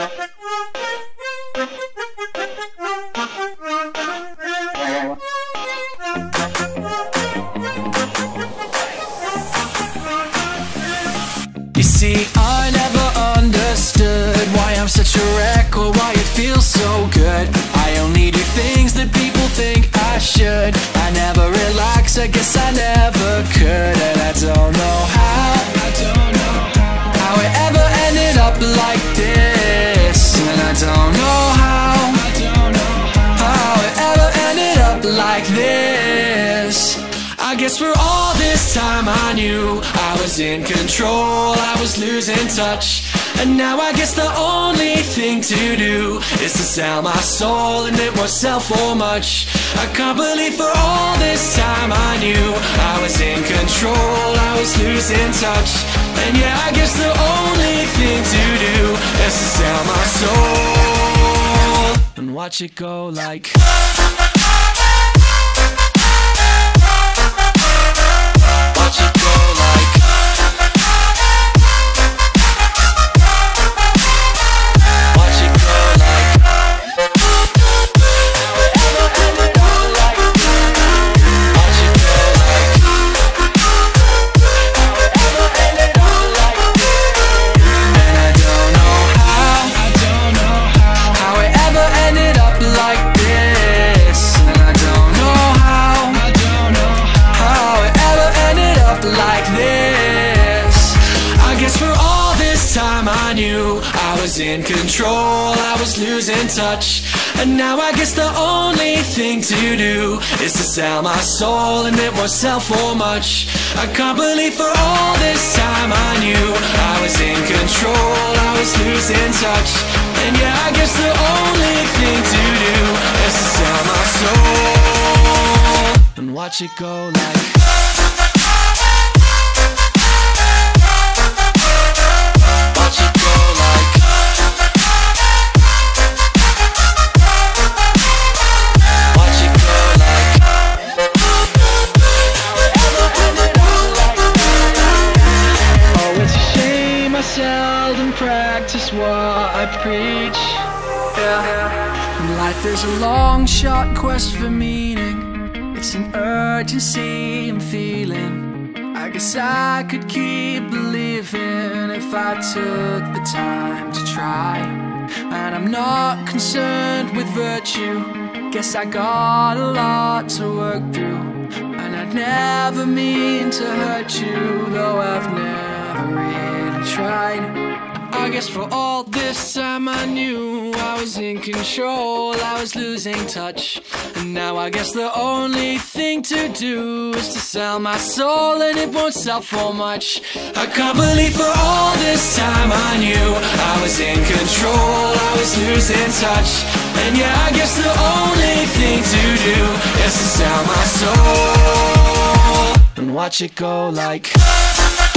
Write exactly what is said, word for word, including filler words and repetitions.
You see, I never understood why I'm such a wreck or why it feels so good. I only do things that people think I should. I never relax, I guess I never could. And I don't know how, I don't know how it ever ended up like this. And I don't know how, I don't know how it ever ended up like this. I guess for all this time I knew I was in control, I was losing touch. And now I guess the only thing to do is to sell my soul and it won't sell for much. I can't believe for all this time I knew I was in control, I was losing touch. And yeah, I guess the only thing to do is to sell my soul and watch it go like watch it go like watch it go like how it ever ended up like watch it go like how it ever ended up like and I don't know how I don't know how how it ever ended up like this and I don't know how I don't know how it ever ended up like this. I guess for all this time I knew I was in control, I was losing touch. And now I guess the only thing to do is to sell my soul and it won't sell for much. I can't believe for all this time I knew I was in control, I was losing touch. And yeah, I guess the only thing to do is to sell my soul and watch it go like watch it go like watch it go like how it ever ended up like oh, it's a shame I seldom practice what I preach. Yeah, life is a long shot quest for meaning. It's an urgency I'm feeling. I guess I could keep believing if I took the time to try. And I'm not concerned with virtue. Guess I got a lot to work through. And I'd never mean to hurt you, though I've never really tried. I guess for all this time I knew I was in control, I was losing touch. And now I guess the only thing to do is to sell my soul and it won't sell for much. I can't believe for all this time I knew I was in control, I was losing touch. And yeah, I guess the only thing to do is to sell my soul and watch it go like